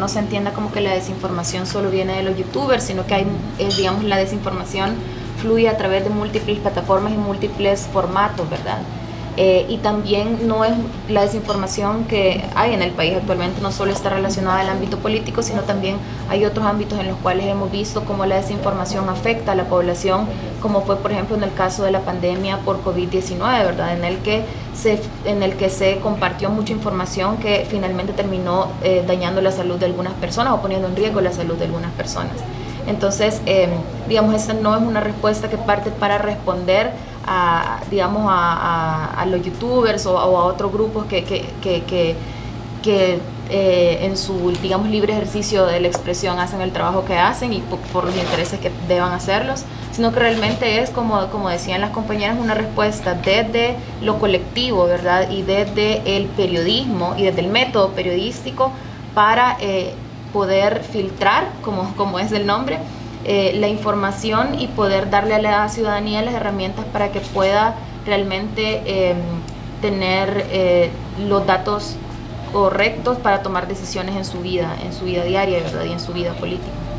no se entienda como que la desinformación solo viene de los youtubers, sino que hay, digamos, la desinformación fluye a través de múltiples plataformas y múltiples formatos, ¿verdad? Y también no es la desinformación que hay en el país actualmente, no solo está relacionada al ámbito político, sino también hay otros ámbitos en los cuales hemos visto cómo la desinformación afecta a la población, como fue por ejemplo en el caso de la pandemia por COVID-19, ¿verdad? En el que se compartió mucha información que finalmente terminó dañando la salud de algunas personas o poniendo en riesgo la salud de algunas personas. Entonces, digamos, esta no es una respuesta que parte para responder digamos, a los youtubers o a otros grupos que en su, digamos, libre ejercicio de la expresión hacen el trabajo que hacen y por los intereses que deban hacerlos, sino que realmente es, como decían las compañeras, una respuesta desde lo colectivo, ¿verdad? Y desde el periodismo y desde el método periodístico para poder filtrar, como es el nombre, la información y poder darle a la ciudadanía las herramientas para que pueda realmente tener los datos correctos para tomar decisiones en su vida diaria, ¿verdad? Y en su vida política.